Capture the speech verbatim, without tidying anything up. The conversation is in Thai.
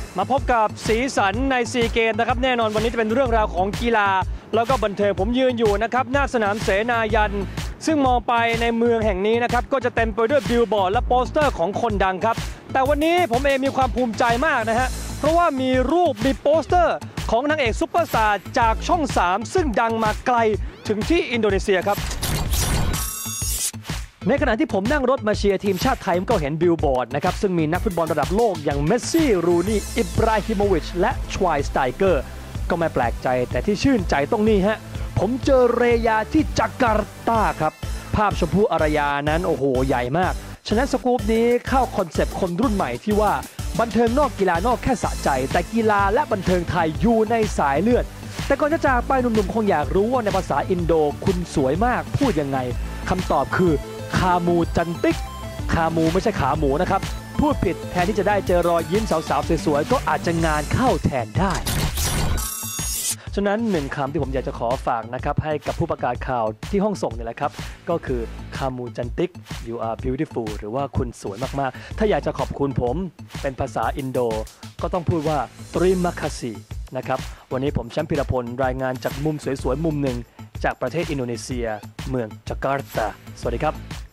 มาพบกับสีสันในซีเกมนะครับแน่นอนวันนี้จะเป็นเรื่องราวของกีฬาแล้วก็บันเทิงผมยืนอยู่นะครับหน้าสนามเสนายันซึ่งมองไปในเมืองแห่งนี้นะครับก็จะเต็มไปด้วยบิลบอร์ดและโปสเตอร์ของคนดังครับแต่วันนี้ผมเองมีความภูมิใจมากนะฮะเพราะว่ามีรูปมีโปสเตอร์ของนางเอกซุปเปอร์สตาร์จากช่องสามซึ่งดังมาไกลถึงที่อินโดนีเซียครับในขณะที่ผมนั่งรถมาเชียร์ทีมชาติไทยก็เห็นบิลบอร์ดนะครับซึ่งมีนักฟุตบอลระดับโลกอย่างเมสซี่รูนี่อิบราฮิโมวิชและชวายสไตเกอร์ก็ไม่แปลกใจแต่ที่ชื่นใจตรงนี้ฮะผมเจอเรยาที่จาการ์ตาครับภาพชมพู่อารยานั้นโอ้โหใหญ่มากฉะนั้นสกู๊ปนี้เข้าคอนเซปต์คนรุ่นใหม่ที่ว่าบันเทิงนอกกีฬานอกแค่สะใจแต่กีฬาและบันเทิงไทยอยู่ในสายเลือดแต่ก่อนจะจากไปหนุ่มๆคงอยากรู้ว่าในภาษาอินโดคุณสวยมากพูดยังไงคำตอบคือคามูจันติกคามูไม่ใช่ขาหมูนะครับพูดผิดแทนที่จะได้เจอรอยยิ้มสาวๆสวยๆก็อาจจะงานเข้าแทนได้ฉะนั้นหนึ่งคำที่ผมอยากจะขอฝากนะครับให้กับผู้ประกาศข่าวที่ห้องส่งนี่แหละครับก็คือคามูจันติก you are beautiful หรือว่าคุณสวยมากๆถ้าอยากจะขอบคุณผมเป็นภาษาอินโดก็ต้องพูดว่าตริมาคาซีนะครับวันนี้ผมแชมป์พิรพลรายงานจากมุมสวยๆมุมหนึ่งจากประเทศอินโดนีเซียเมืองจาการ์ตาสวัสดีครับ